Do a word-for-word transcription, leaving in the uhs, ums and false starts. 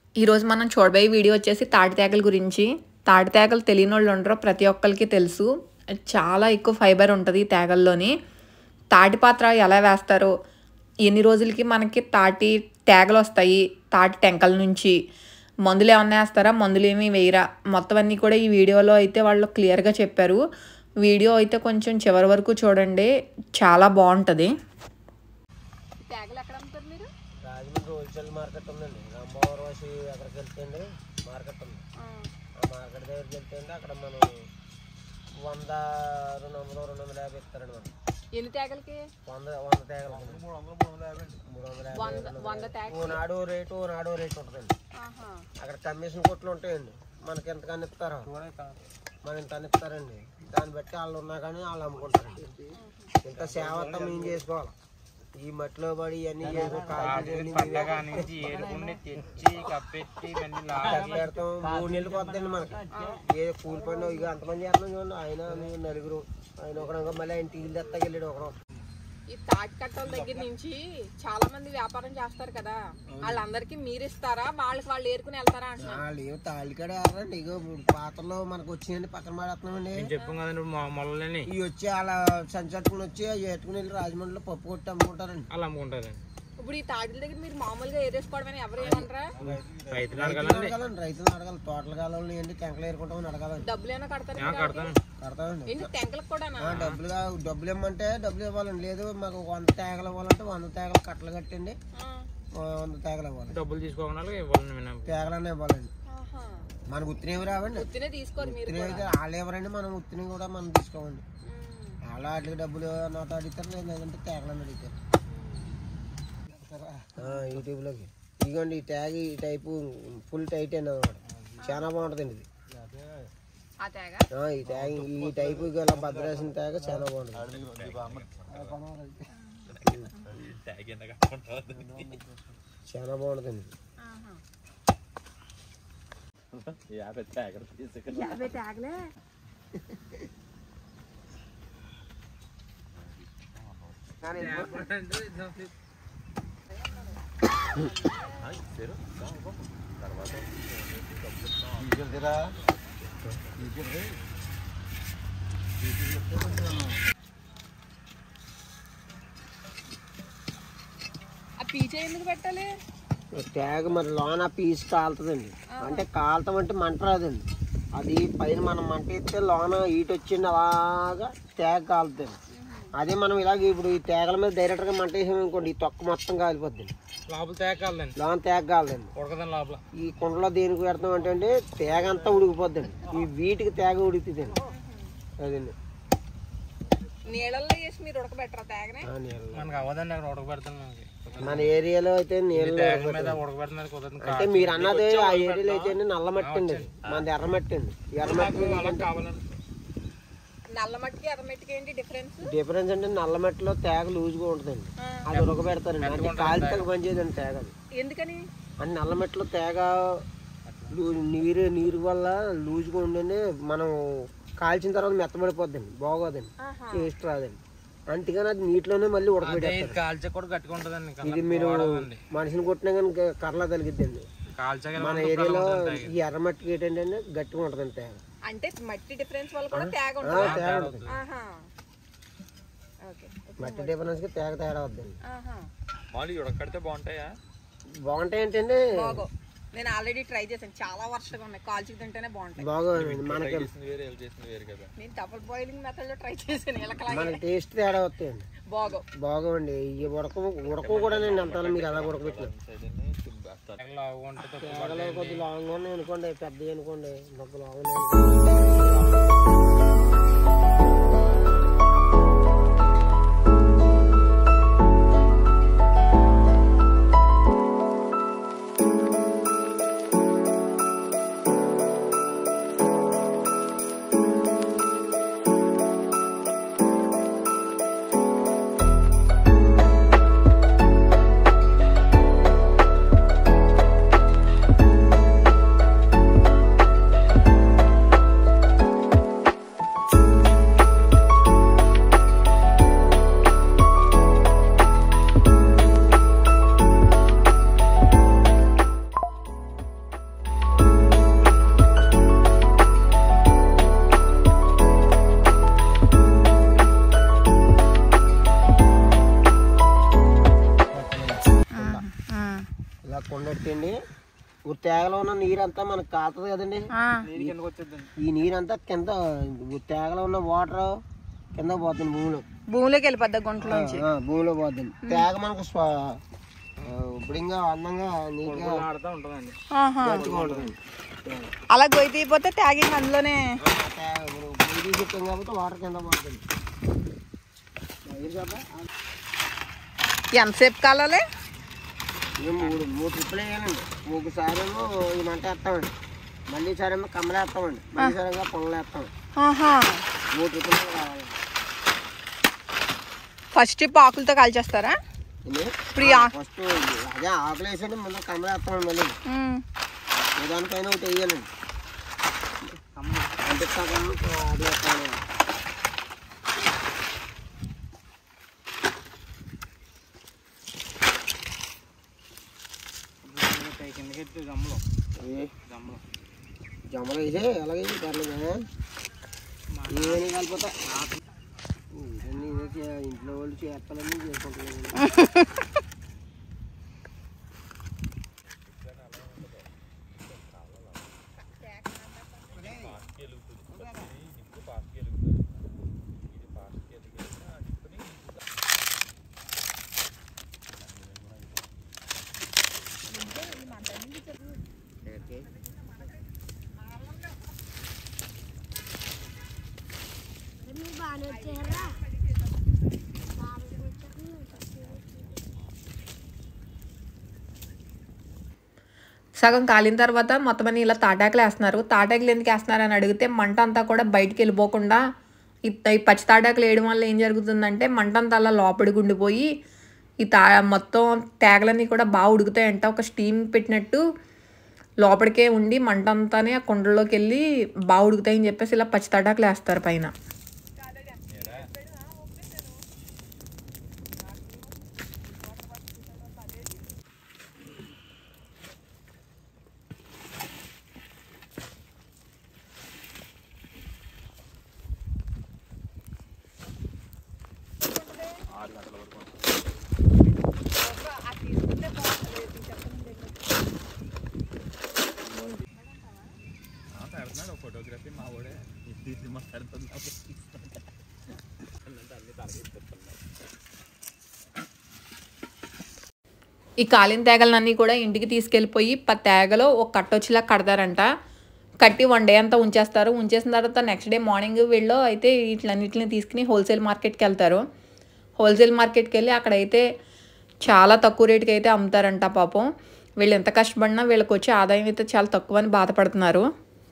ఈరోజు మనం చూడబోయే వీడియో వచ్చేసి తాటి తేగల గురించి. తాటి తేగలు తెలియని వాళ్ళు ఉండరు, ప్రతి ఒక్కరికి తెలుసు. చాలా ఎక్కువ ఫైబర్ ఉంటుంది తేగల్లోని. తాటి పాత్ర ఎలా వేస్తారో, ఎన్ని రోజులకి మనకి తాటి తేగలు వస్తాయి, తాటి టెంకల నుంచి మందులు ఏమన్నా వేస్తారా, మందులు ఏమీ వేయరా, మొత్తం అన్నీ కూడా ఈ వీడియోలో అయితే వాళ్ళు క్లియర్గా చెప్పారు. వీడియో అయితే కొంచెం చివరి వరకు చూడండి, చాలా బాగుంటుంది. తేగలు ఎక్కడ అమ్ముతారు మీరు? రాజమండ్రి హోల్సేల్ మార్కెట్ ఉందండి, రంభావరం వాసి అక్కడికి వెళ్తే అండి మార్కెట్ ఉంది. ఆ మార్కెట్ దగ్గరికి వెళ్తే అండి అక్కడ మనం వంద రెండు వందలు రెండు వందల యాభై ఇస్తారండి. మనం ఎన్ని తేగలకి? వంద వంద తేగలకి మూడు వందలు మూడు వందల యాభై మూడు వందల యాభై ఓనాడు రేటు ఓనాడు రేటు ఉంటుందండి. అక్కడ కమిషన్ కొట్లు ఉంటాయండి, మనకి ఎంతకన్నా ఇస్తారు, మనం ఇంత అని ఇస్తారండి. దాన్ని బట్టి వాళ్ళు ఉన్నా కానీ వాళ్ళు అమ్ముకుంటారండి. ఇంత సేవ అంతా మేము చేసుకోవాలి. ఈ మట్టిలో పడి ఇవన్నీ పెడతాం. మూడు నెలలు పోతుందండి మనకి. ఏ కూలి పని ఇక అంతమంది చేస్తున్నాం చూడండి. ఆయన మేము నలుగురు, ఆయన ఒకడు మళ్ళీ ఆయన టీలు తెస్తాకి వెళ్ళాడు ఒకడు. ఈ తాటి కట్టల దగ్గర నుంచి చాలా మంది వ్యాపారం చేస్తారు కదా, వాళ్ళందరికి మీరు ఇస్తారా, వాళ్ళకి వాళ్ళు ఏరుకుని వెళ్తారా అంటున్నారు. వాళ్ళు ఏమో తాళికాడ ఆడండి, ఇక పాత్రలో మనకు వచ్చినాయండి, పక్కన పడేస్తున్నామండి. ఇవి వచ్చి అలా సంచట్టుకుని వచ్చి అవి ఎట్టుకుని వెళ్ళి రాజమండ్రిలో పప్పు కొట్టి అమ్ముకుంటారండి. అలా అమ్ముకుంటారండి. ఇప్పుడు ఈ తాటిల దగ్గర మీరు మామూలుగా ఏరేసుకోవడం ఎవరు ఏమనరా? రైతులు అడగాలండి, రైతులు అడగాలి. తోటలు కాలండి ఏంటి టెంకలు ఏరుకుంటామని అడగాలండి. డబ్బులు ఏమైనా కడతారు? కడతామండి. టెంకలకు కూడా డబ్బులు డబ్బులు ఇవ్వమంటే డబ్బులు ఇవ్వాలండి. లేదు మాకు వంద తేగలు ఇవ్వాలంటే వంద తేగలు కట్టలు కట్టండి, వంద తేగలు ఇవ్వాలి. డబ్బులు తీసుకోవాలి, తేగలనే ఇవ్వాలండి. మనకు ఉత్తినేవి రావండి, తీసుకోరు వాళ్ళు ఎవరండి, మనం ఉత్తిని కూడా మనం తీసుకోవండి. వాళ్ళు వాటికి డబ్బులు నాతో అడుగుతారు, లేదంటే తేగలని అడుగుతారు యూట్యూబ్లోకి. ఇదిగోండి ఈ ట్యాగ్, ఈ టైపు ఫుల్ టైట్ అండి అనమాట, చాలా బాగుంటుందండి ఇది. ఈ ట్యాగ్ ఈ టైపు ఇలా భద్రాసిన ట్యాగ్ చాలా బాగుంటుంది, చాలా బాగుంటుందండి. ఎందుకు పెట్టాలి ట్యాగ్? మరి లోన పీస్ కాలుతుందండి, అంటే కాలుతాం అంటే మంట రాదండి. అది పైన మనం మంట ఇస్తే లోన ఈట వచ్చింది అలాగా ట్యాగ్ కాలుతుంది. అదే మనం ఇలాగ ఇప్పుడు ఈ తేగల మీద డైరెక్ట్ గా మంట వేసాం అనుకోండి, ఈ తొక్క మొత్తం కాలిపోద్ది. లోపల తేగ కాలదండి, లోన తేగ కాలదండి. ఈ కుండలో దేనికి పెడతాం అంటే అండి తేగ అంతా ఉడికిపోద్దండి, ఈ వీటికి తేగ ఉడుకుతుందండి. అదండి నీళ్ళల్లో వేసి మీరు ఉడకబెట్టరా తేగనే? మన ఏరియాలో అయితే నీళ్ళు అంటే మీరు అన్నది ఆ ఏరియాలో అయితే నల్ల మట్టి అండి, మనది ఎర్ర మట్టి అండి. ఎర్ర మట్టి నల్ల మట్టికి ఎర్ర మట్టికి ఏంటి డిఫరెన్స్? డిఫరెన్స్ అంటే నల్ల మట్టిలో తేగ లూజ్గా ఉంటుందండి, అది ఉడకబెడతారండి. అంటే కాలితేగ పనిచేయదండి తేగ అది. ఎందుకని అంటే నల్ల మట్టిలో తేగ నీరు నీరు వల్ల లూజ్గా ఉండండి, మనం కాల్చిన తర్వాత మెత్తబడిపోద్దండి, బాగోదండి, టేస్ట్ రాదండి. అందుకని అది నీటిలోనే మళ్ళీ ఉడకబెట్టారు. ఇది మీరు మనిషిని కొట్టినా కానీ కర్రలా తగిలిద్దండి. మన ఏరియాలో ఈ ఎర్రమట్టికి ఏంటంటే గట్టిగా ఉంటుందండి తేగ. అంటే మట్టి డిఫరెన్స్ వల్ల కూడా తేగ ఉంటుంది. తేగ ఉంటుంది, మట్టి డిఫరెన్స్ కి తేగ తేడా వద్దండి. బాగుంటాయా? బాగుంటాయి ఏంటండి, నేను ఆల్రెడీ ట్రై చేశాను, చాలా వర్షంగా ఉన్నాయి, కాల్చి తింటేనే బాగుంటాయి. బాగోదండి, మనకి నేను డబుల్ బాయిలింగ్ మెథడ్ లో ట్రై చేశాను, మనకి టేస్ట్ తేడా వస్తాయండి. బాగో బాగోండి, ఈ ఉడక ఉడక కూడా నేను అంటాను. మీరు ఎలా ఉడకబెట్టిన కొద్ది లాంగ్ ఉన్నాయి అనుకోండి, పెద్దవి అనుకోండి, డబ్బు లాంగ్ తేగలో ఉన్న నీరంతా మనకు కాలుతుంది కదండి. ఈ నీరంతా కింద తేగలో ఉన్న వాటర్ కింద పోతుంది భూమిలో, భూమిలోకి వెళ్ళిపోద్ది గుంటలో భూమిలో పోతుంది. తేగ మనకు ఇప్పుడుగా అందంగా నీట్గా ఉంటుంది. అలా గొయ్యి తీయపోతే ట్యాగింగ్ అందులోనే గొయ్యి తీసిస్తాం కాబట్టి వాటర్ కింద పోతుంది. ఎంతసేపు కాలాలి? మూడు మూడు ట్రిప్పులు వేయాలండి. ఒకసారి ఏమో ఈ మంట వేస్తామండి, మళ్ళీ సారి ఏమో కమ్మలు వేస్తామండి, మళ్ళీ సరిగా పొంగలు వేస్తాం. మూడు ట్రిప్పులు కావాలి. ఫస్ట్ ట్రిప్ ఆకులతో కాల్చేస్తారా? ఫస్ట్ అదే ఆకులు వేసండి, ముందు కమ్మలు వేస్తామండి. మళ్ళీ దానిపైన ఒకటి వేయాలండి, అంటే అది వేస్తాను. జమ్మలు వేసే అలాగే పర్లేదు. ఏమని కలిపోతా ఇంట్లో వాళ్ళు చేస్తాలని చేసుకుంటున్నాను. సగం కాలిన తర్వాత మొత్తం అన్ని ఇలా తాటాకులు వేస్తున్నారు. తాటాకులు ఎందుకు వేస్తున్నారు అని అడిగితే మంట అంతా కూడా బయటికి వెళ్ళిపోకుండా ఈ పచ్చి తాటాకులు వేయడం వల్ల ఏం జరుగుతుందంటే మంట అంతా అలా లోపలికి ఉండిపోయి ఈ తా మొత్తం తేగలన్నీ కూడా బాగా ఉడుకుతాయంట. ఒక స్టీమ్ పెట్టినట్టు లోపలికే ఉండి మంట అంతానే ఆ కుండలోకి వెళ్ళి బాగా ఉడుకుతాయని చెప్పేసి ఇలా పచ్చి తాటాకులు వేస్తారు పైన. ఫోటోగ్రఫీ మా వాడే ఈ కాలిన తేగలన్నీ కూడా ఇంటికి తీసుకెళ్ళిపోయి ప తేగలో ఒక కట్ట వచ్చేలా కడతారంట. కట్టి వన్ డే అంతా ఉంచేస్తారు. ఉంచేసిన తర్వాత నెక్స్ట్ డే మార్నింగ్ వీళ్ళు అయితే వీటిలన్నిటిని తీసుకుని హోల్సేల్ మార్కెట్కి వెళ్తారు. హోల్సేల్ మార్కెట్కి వెళ్ళి అక్కడైతే చాలా తక్కువ రేటుకి అయితే అమ్ముతారంట. పాపం వీళ్ళు ఎంత కష్టపడినా వీళ్ళకి వచ్చే ఆదాయం అయితే చాలా తక్కువ అని బాధపడుతున్నారు.